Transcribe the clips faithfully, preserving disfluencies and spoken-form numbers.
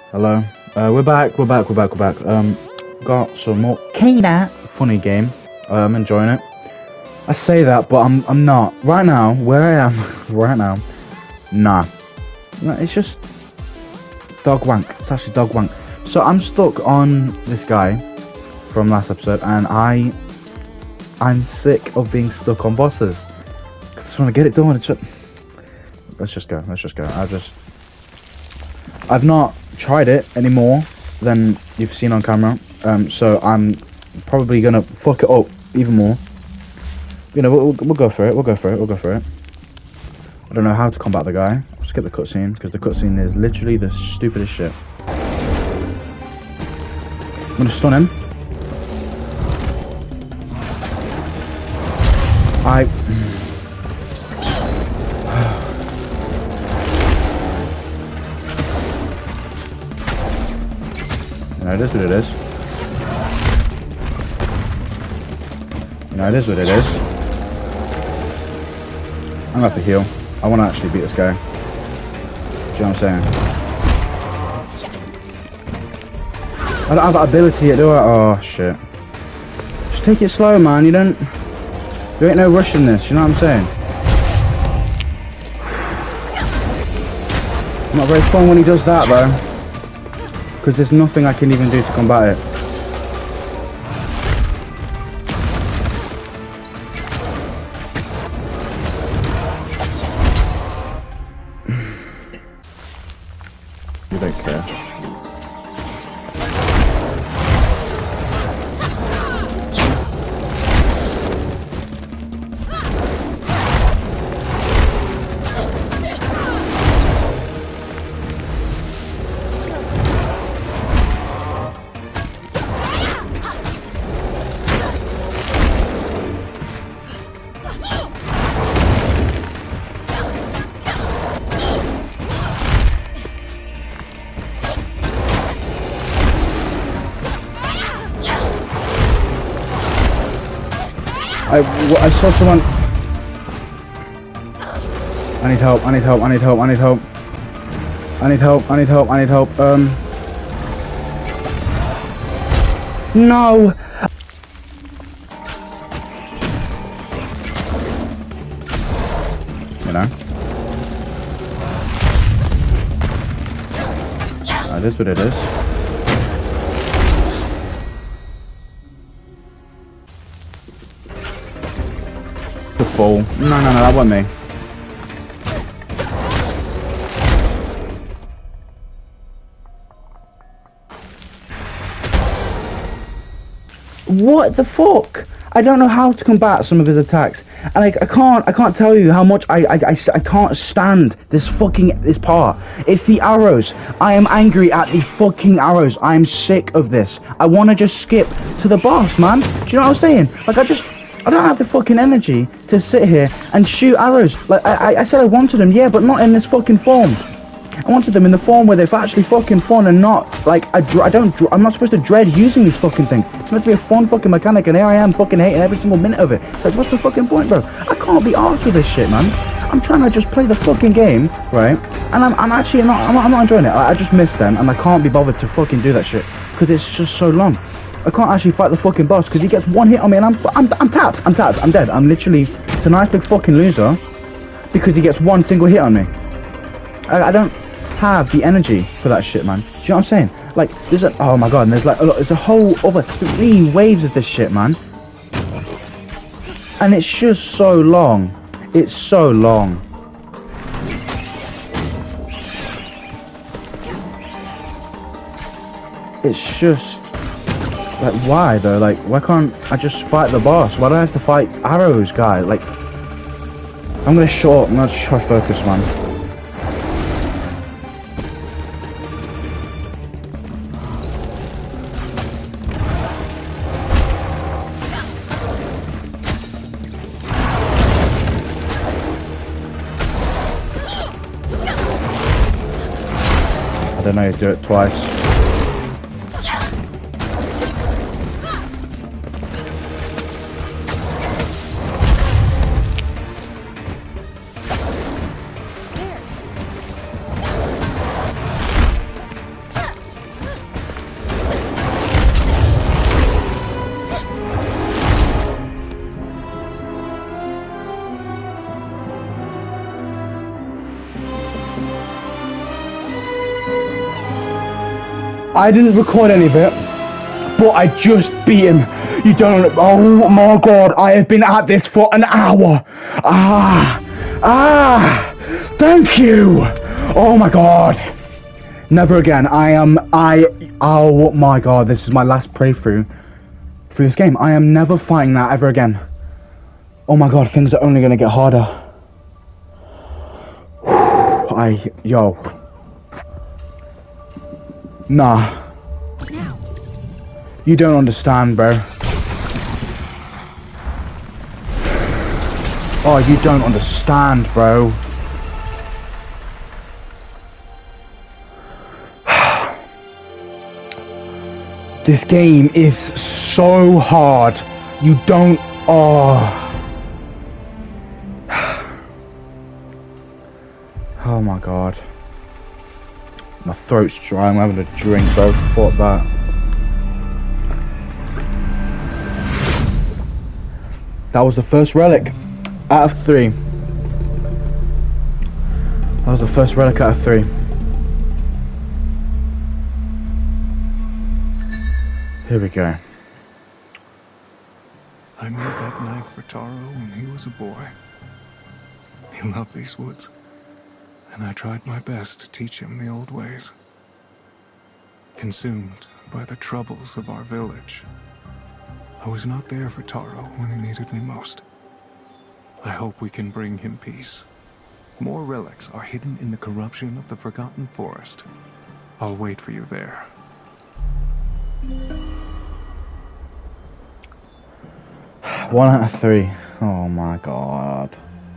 Hello. Uh, we're back. We're back. We're back. We're back. Um, got some more kinda funny game. Uh, I'm enjoying it. I say that, but I'm I'm not right now. Where I am right now, nah. No, it's just dog wank. It's actually dog wank. So I'm stuck on this guy from last episode, and I I'm sick of being stuck on bosses. I just want to get it done. It's just, let's just go. Let's just go. I just I've not tried it any more than you've seen on camera, um, so I'm probably gonna fuck it up even more. You know, we'll, we'll go for it. We'll go for it. We'll go for it. I don't know how to combat the guy. I'll skip the cutscene because the cutscene is literally the stupidest shit. I'm gonna stun him. I. You know, it is what it is. You know, it is what it is. I'm gonna have to heal. I want to actually beat this guy. Do you know what I'm saying? I don't have that ability yet, do I? Oh, shit. Just take it slow, man. You don't... There ain't no rush in this, you know what I'm saying? Not very fun when he does that, though. Because there's nothing I can even do to combat it. You don't care. I, I saw someone. I need help, I need help, I need help, I need help. I need help, I need help, I need help. Um. No! You know? That is what it is. Fall. No, no, no, that wasn't me. What the fuck? I don't know how to combat some of his attacks, and I, I can't, I can't tell you how much I, I, I, I can't stand this fucking, this part. It's the arrows. I am angry at the fucking arrows. I am sick of this. I want to just skip to the boss, man. Do you know what I'm saying? Like, I just... I don't have the fucking energy to sit here and shoot arrows. Like, I, I said I wanted them, yeah, but not in this fucking form. I wanted them in the form where they've actually fucking fun and not, like, I, I don't, I'm not supposed to dread using these fucking things. It's meant to be a fun fucking mechanic, and here I am fucking hating every single minute of it. It's like, what's the fucking point, bro? I can't be arsed with this shit, man. I'm trying to just play the fucking game, right? And I'm, I'm actually not, I'm not, I'm not enjoying it. I, I just miss them, and I can't be bothered to fucking do that shit, because it's just so long. I can't actually fight the fucking boss because he gets one hit on me and I'm, I'm, I'm tapped, I'm tapped, I'm dead. I'm literally a nice big fucking loser because he gets one single hit on me. I, I don't have the energy for that shit, man. Do you know what I'm saying? Like, there's a, oh my god, and there's like, a lot, there's a whole other three waves of this shit, man. And it's just so long. It's so long. It's just... Like, why though? Like, why can't I just fight the boss? Why do I have to fight arrows, guy? Like, I'm gonna short, I'm gonna try focus, man. I don't know, you do it twice. I didn't record any of it, but I just beat him. You don't, oh my god, I have been at this for an hour. Ah, ah, thank you. Oh my god. Never again. I am, I, oh my god, this is my last playthrough for this game. I am never fighting that ever again. Oh my god, things are only gonna get harder. I, yo. Nah. You don't understand, bro. Oh, you don't understand, bro. This game is so hard. You don't... Oh. Oh my god. My throat's dry. I'm having a drink, bro. Fuck that. That was the first relic out of three. That was the first relic out of three. Here we go. I made that knife for Taro when he was a boy. He loved these woods, and I tried my best to teach him the old ways. Consumed by the troubles of our village, I was not there for Taro when he needed me most. I hope we can bring him peace. More relics are hidden in the corruption of the Forgotten Forest. I'll wait for you there. One out of three. Oh my god.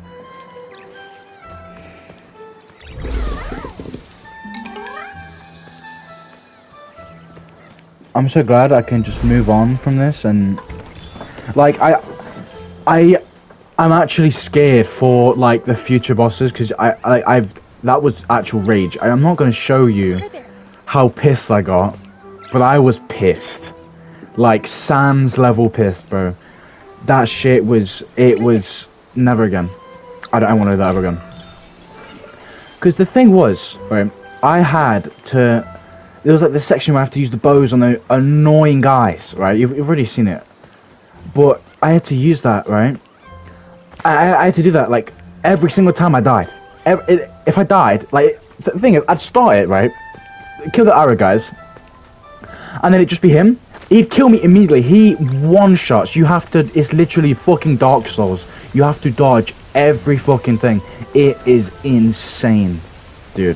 I'm so glad I can just move on from this, and like I I I'm actually scared for like the future bosses, because I, I I've that was actual rage. I, I'm not going to show you how pissed I got, but I was pissed, like Sans level pissed, bro. That shit was, it was never again. I don't I want to do that ever again. Because the thing was, right, I had to, there was like this section where I have to use the bows on the annoying guys, right? You've, you've already seen it. But I had to use that, right? I, I had to do that like every single time I died. Every, it, if I died, like, the thing is, I'd start it, right? Kill the arrow guys. And then it'd just be him. He'd kill me immediately. He one-shots. You have to... It's literally fucking Dark Souls. You have to dodge every fucking thing. It is insane, dude.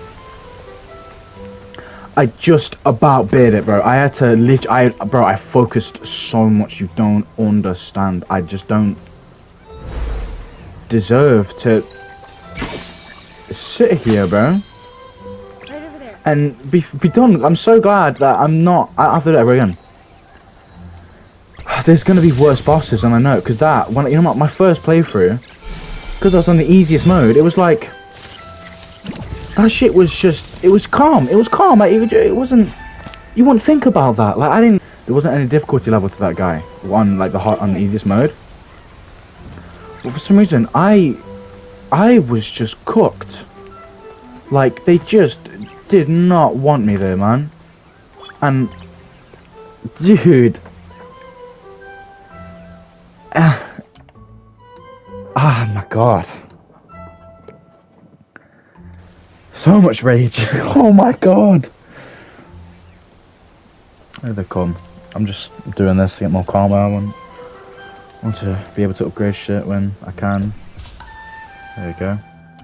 I just about beat it, bro. I had to lit... I, bro, I focused so much. You don't understand. I just don't deserve to sit here, bro. And be, be done. I'm so glad that I'm not... I have to do it ever again. There's going to be worse bosses, and I know, because that... when you know what? My first playthrough, because I was on the easiest mode, it was like... that shit was just... it was calm. It was calm. Like, it, it wasn't... you wouldn't think about that. Like, I didn't... there wasn't any difficulty level to that guy. On, like, the hot, on the easiest mode. But for some reason, I... I was just cooked. Like, they just... did not want me there, man. And dude, uh, ah, my god, so much rage. Oh my god. There they come. I'm just doing this to get more calm. I want, want to be able to upgrade shit when I can. There you go.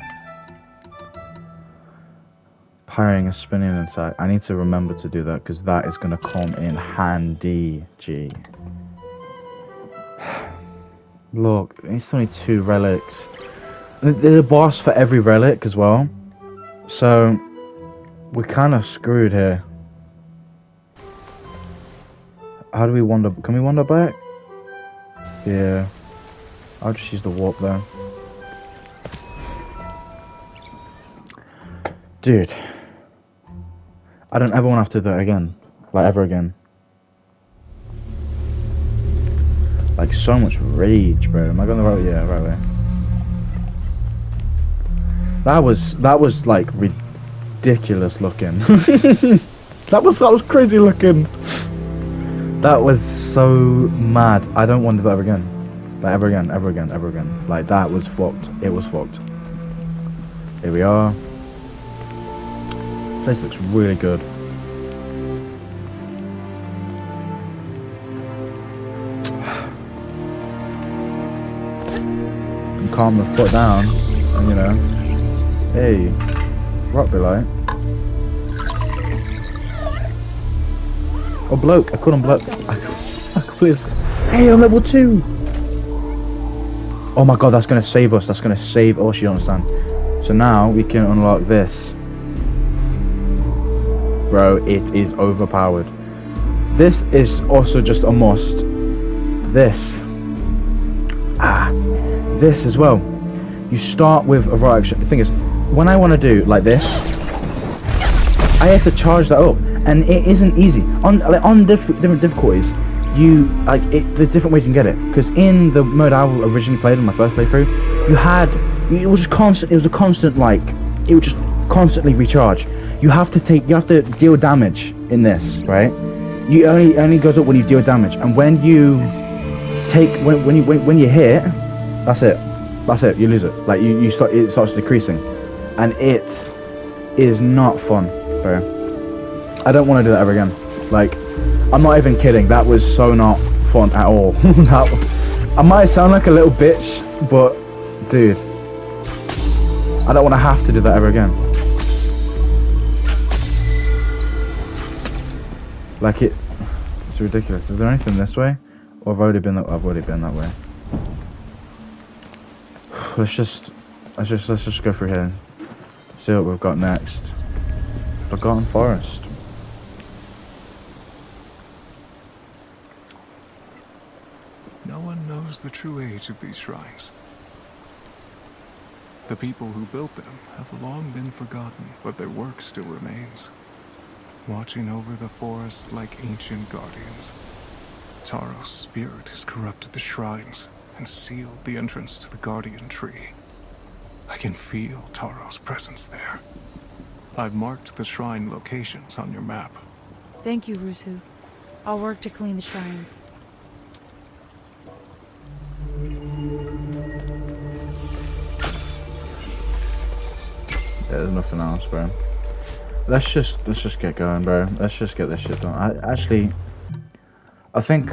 Hiring a spinning attack. I need to remember to do that, because that is going to come in handy. G. Look, it's only two relics. There's a boss for every relic as well. So, we're kind of screwed here. How do we wander? Can we wander back? Yeah. I'll just use the warp though. Dude. I don't ever want to have to do that again. Like, ever again. Like, so much rage, bro. Am I going the right way? Yeah, right way. That was, that was, like, ridiculous looking. That was that was crazy looking. That was so mad. I don't want to do that ever again. Like ever again, ever again, ever again. Like that was fucked. It was fucked. Here we are. This place looks really good. And calm the foot down, and you know, hey, rock be like. Oh, bloke! I couldn't bloke. I, I completely. Hey, I'm level two. Oh my god, that's gonna save us. That's gonna save us. You understand? So now we can unlock this. Bro, it is overpowered. This is also just a must. This. Ah, this as well. You start with a right action. The thing is, when I want to do like this, I have to charge that up, and it isn't easy. On like on diff different difficulties, you like it. There's different ways you can get it. Because in the mode I originally played in my first playthrough, you had it was just constant. It was a constant like it would just constantly recharge. You have to take. You have to deal damage in this, right? You only only goes up when you deal damage, and when you take when when you when, when you hit, that's it. That's it. You lose it. Like you you start. It starts decreasing, and it is not fun, bro. I don't want to do that ever again. Like, I'm not even kidding. That was so not fun at all. that, I might sound like a little bitch, but dude, I don't want to have to do that ever again. Like it, it's ridiculous. Is there anything this way? Or I've already been that. I've already been that way. Let's just, let's just, let's just go through here. See what we've got next. Forgotten Forest. No one knows the true age of these shrines. The people who built them have long been forgotten, but their work still remains, watching over the forest like ancient guardians. Taro's spirit has corrupted the shrines and sealed the entrance to the guardian tree. I can feel Taro's presence there. I've marked the shrine locations on your map. Thank you, Rusu. I'll work to clean the shrines. Yeah, there's nothing else, bro. Let's just let's just get going, bro. Let's just get this shit done. I actually, I think.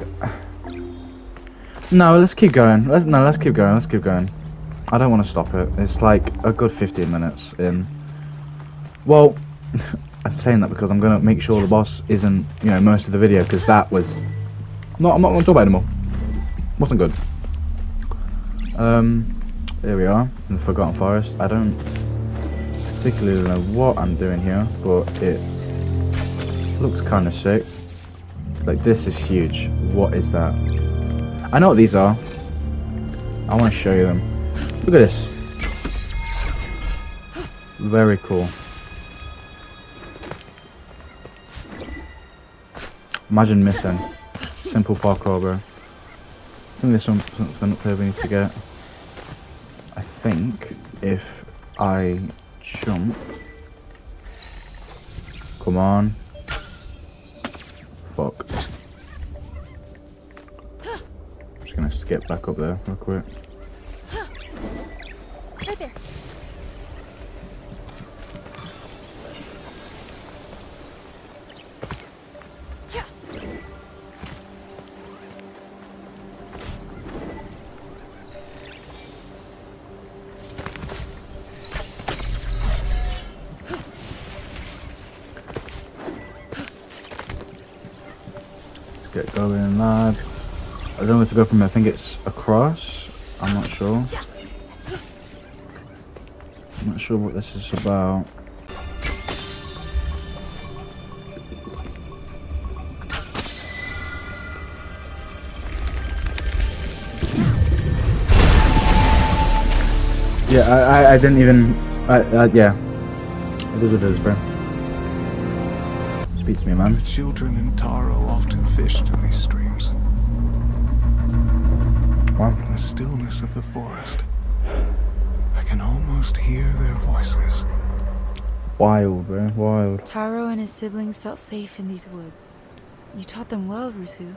No, let's keep going. Let's no, let's keep going. Let's keep going. I don't want to stop it. It's like a good fifteen minutes in. Well, I'm saying that because I'm gonna make sure the boss isn't, you know, most of the video, because that was not. I'm not gonna talk about it anymore. Wasn't good. Um, there we are in the Forgotten Forest. I don't particularly know what I'm doing here, but it looks kind of sick. Like, this is huge. What is that? I know what these are. I want to show you them. Look at this. Very cool. Imagine missing. Simple parkour, bro. I think there's some, something up here we need to get. I think if I jump. Come on. Fuck. I'm just gonna skip back up there real quick. Right there. Get going, lad. I don't know where to go from here. I think it's across. I'm not sure. I'm not sure what this is about. Yeah, I, I, I didn't even. I, uh, yeah. It is what it is, bro. Speak to me, man. The children in Taro often fished in these streams. What? In the stillness of the forest, I can almost hear their voices. Wild, bro. Wild. Taro and his siblings felt safe in these woods. You taught them well, Rusu.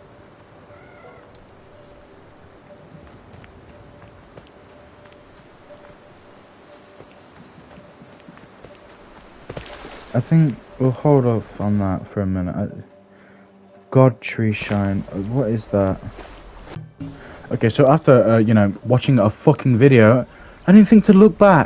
I think we'll hold off on that for a minute. I, God Tree Shine. What is that? Okay, so after, uh, you know, watching a fucking video, I didn't think to look back.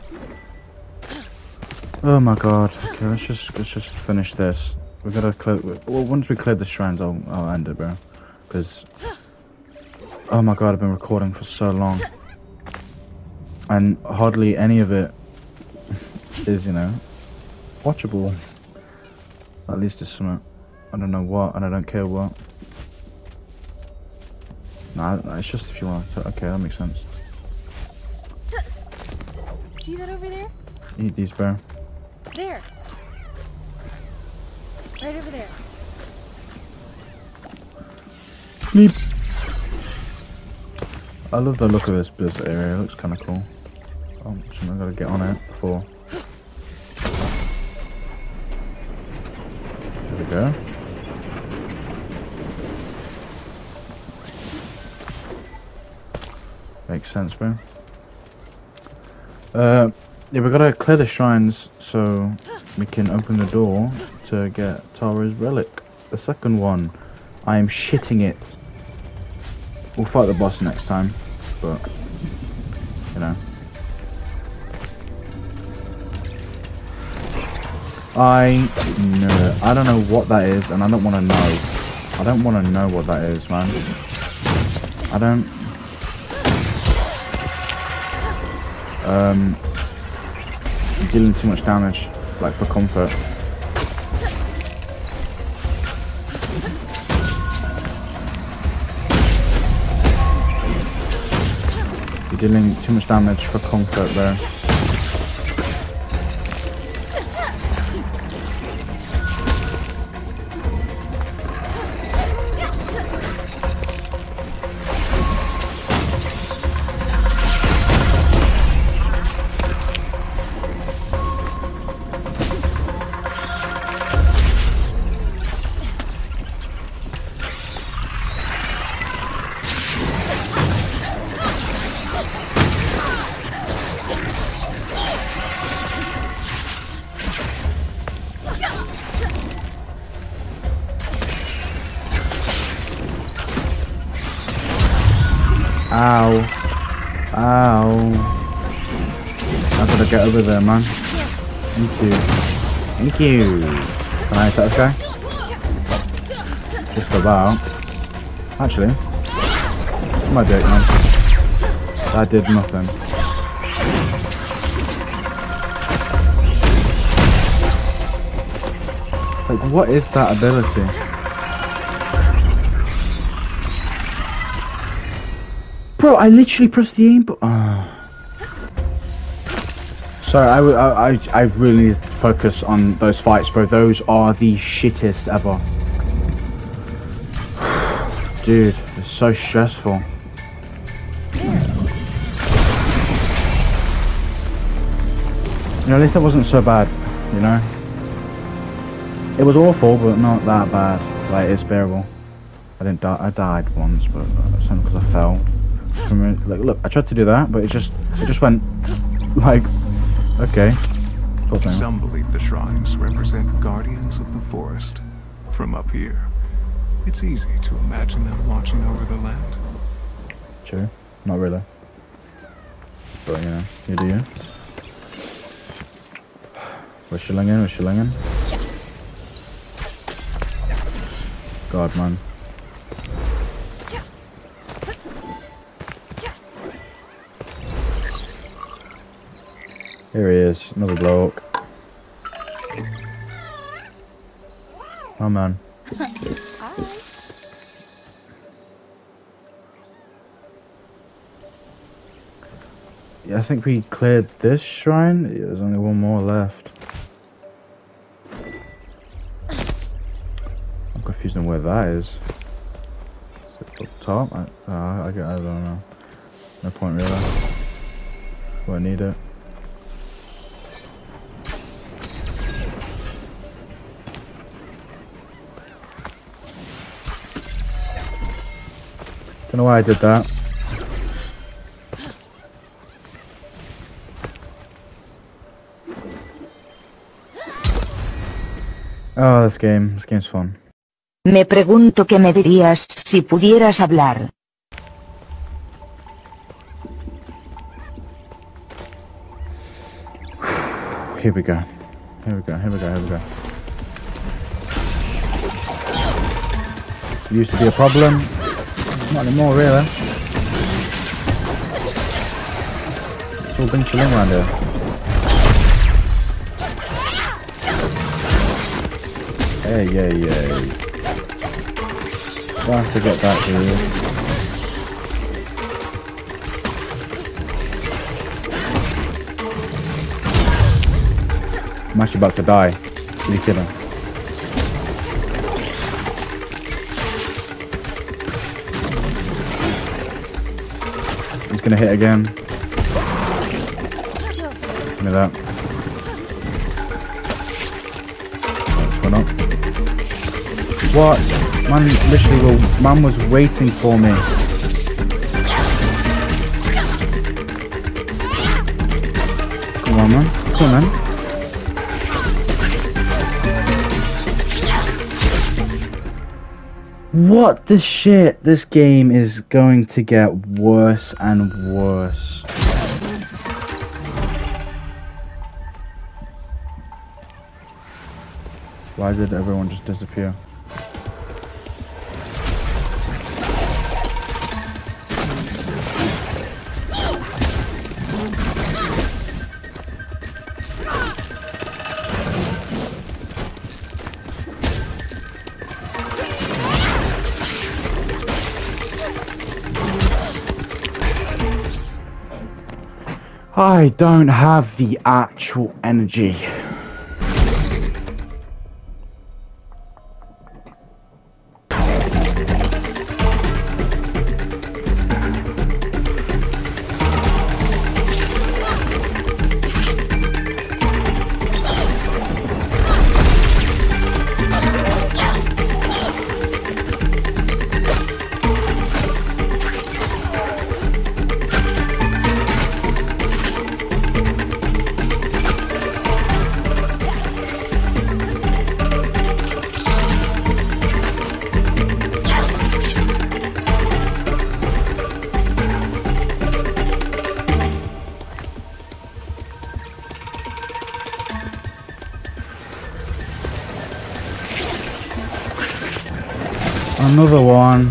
Oh my god. Okay, let's just let's just finish this. We gotta clear. Well, once we clear the shrines, I'll I'll end it, bro. Because oh my god, I've been recording for so long, and hardly any of it is, you know, watchable. At least it's something. I don't know what, and I don't care what. Nah, it's just if you want to. Okay, that makes sense. See that over there? Eat these, bro. There. Right over there. Sleep. I love the look of this this area. It looks kind of cool. Oh, so I gotta get on it before. There we go. Makes sense, bro. Uh, yeah, we gotta clear the shrines so we can open the door to get Taro's relic. The second one, I am shitting it. We'll fight the boss next time, but you know. I know. I don't know what that is, and I don't want to know. I don't want to know what that is, man. I don't. Um, I'm dealing too much damage, like for comfort. You're dealing too much damage for comfort there. Ow. Ow. I gotta get over there, man. Thank you. Thank you. Can I attack this guy? Just about. Actually. My dick, man. That did nothing. Like, what is that ability? Bro, I literally pressed the aim button. Oh. Sorry, I, I, I, I really need to focus on those fights, bro. Those are the shittest ever. Dude, it's so stressful. You know, at least that wasn't so bad, you know? It was awful, but not that bad. Like, it's bearable. I didn't die. I died once, but that's only because I fell. Like, look, I tried to do that, but it just, it just went, like, okay. Some believe the shrines represent guardians of the forest. From up here, it's easy to imagine them watching over the land. True, not really. But, you know, you do you. We're shilling in, we're shilling in. God, man. Here he is, another bloke. Oh man. Yeah, I think we cleared this shrine. Yeah, there's only one more left. I'm confused on where that is. Is it up top? I, uh, I, I don't know. No point really. Do I need it? Don't know why I did that. Oh, this game. This game's fun. Me pregunto qué me dirías si pudieras hablar. Here we go. Here we go. Here we go. Here we go. Used to be a problem. Not anymore, really. It's all been chilling around here. Hey, yay, yay. Don't have to get back here. I'm actually about to die. Are you kidding? He's gonna hit again. Give me that. What's going on? What? Man, literally, well, man was waiting for me. Come on, man. Come on, man. What the shit? This game is going to get worse and worse. Why did everyone just disappear? I don't have the actual energy. Another one.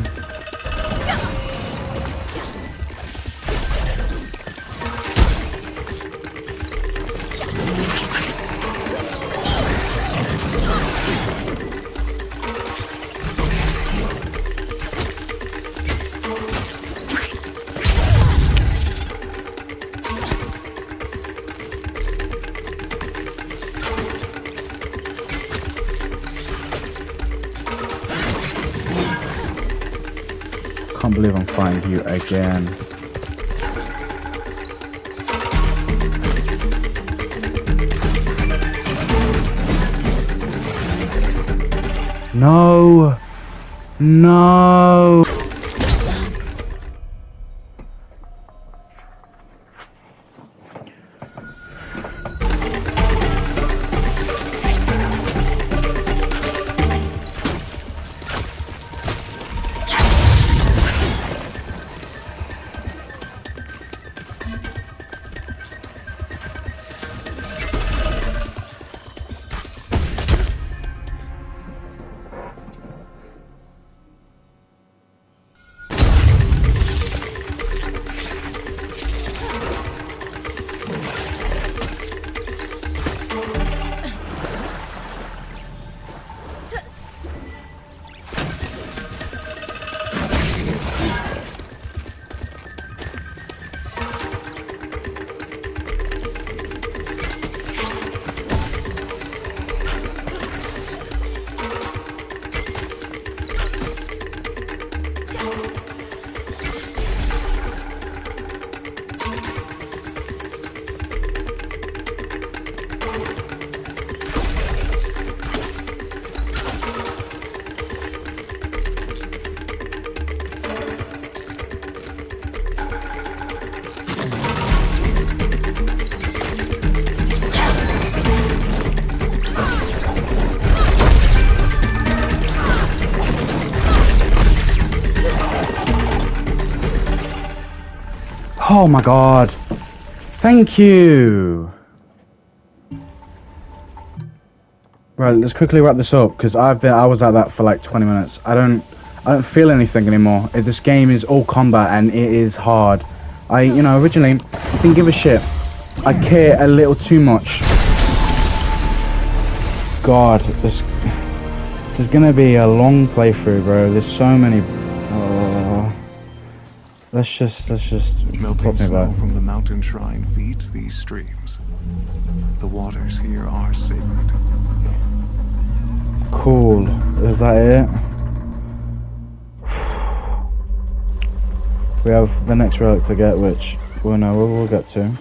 I can't believe I'm fighting you again. No! No! Oh my god. Thank you. Right, let's quickly wrap this up because I've been I was at that for like twenty minutes. I don't I don't feel anything anymore. This game is all combat and it is hard. I you know originally didn't give a shit. I care a little too much. God, this this is gonna be a long playthrough, bro. There's so many. Oh, let's just let's just Melting snow from the mountain shrine feeds these streams. The waters here are sacred. Cool. Is that it? We have the next relic to get, which we'll know we'll, we'll get to.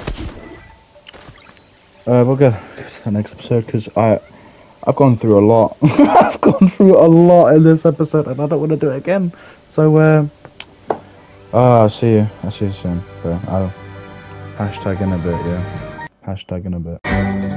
Uh, we'll get to the next episode because I, I've gone through a lot. I've gone through a lot in this episode, and I don't want to do it again. So, uh, oh, I'll see you. I'll see you soon. So I'll hashtag in a bit, yeah. Hashtag in a bit.